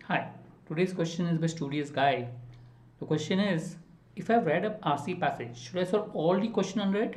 Hi, today's question is by Studious Guy. The question is, if I've read a RC passage, should I solve all the question under it?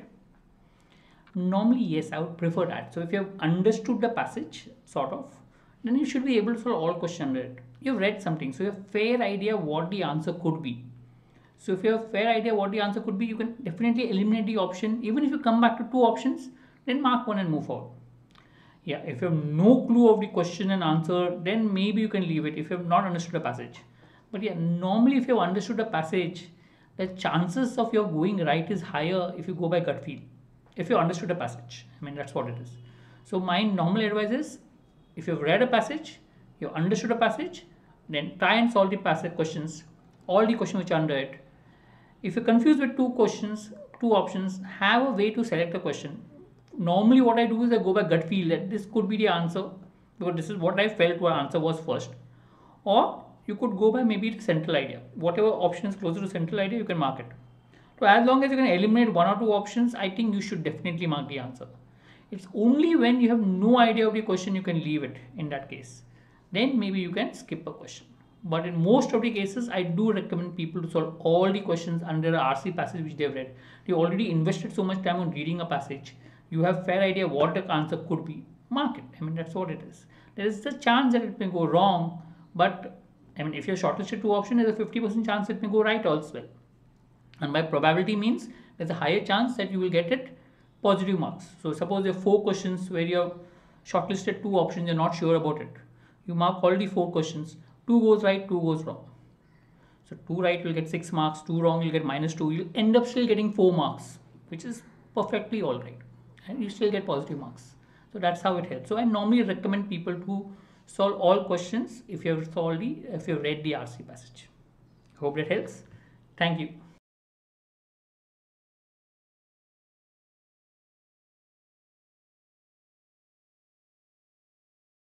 Normally, yes, I would prefer that. So if you have understood the passage, sort of, then you should be able to solve all question under it. You've read something, so you have a fair idea what the answer could be. So if you have a fair idea what the answer could be, you can definitely eliminate the option. Even if you come back to two options, then mark one and move forward. Yeah, if you have no clue of the question and answer, then maybe you can leave it if you have not understood the passage. But yeah, normally if you have understood the passage, the chances of your going right is higher if you go by gut feel. If you understood the passage, I mean that's what it is. So my normal advice is, if you've read a passage, you understood a passage, then try and solve the passage questions, all the questions which are under it. If you're confused with two questions, two options, have a way to select a question. Normally, what I do is I go by gut feel that this could be the answer because this is what I felt what answer was first. Or you could go by maybe the central idea. Whatever option is closer to central idea, you can mark it. So as long as you can eliminate one or two options, I think you should definitely mark the answer. It's only when you have no idea of the question you can leave it in that case. Then maybe you can skip a question. But in most of the cases, I do recommend people to solve all the questions under a RC passage which they've read. They already invested so much time on reading a passage. You have fair idea what the answer could be. Mark it. I mean that's what it is. There is a chance that it may go wrong, but I mean if you're shortlisted two options, there's a 50% chance it may go right also. And by probability means there's a higher chance that you will get it positive marks. So suppose there are four questions where you have shortlisted two options, you're not sure about it. You mark all the four questions. Two goes right, two goes wrong. So two right will get 6 marks, two wrong you'll get -2. You'll end up still getting 4 marks, which is perfectly all right. And you still get positive marks. So that's how it helps. So I normally recommend people to solve all questions if you have read the RC passage. Hope that helps. Thank you.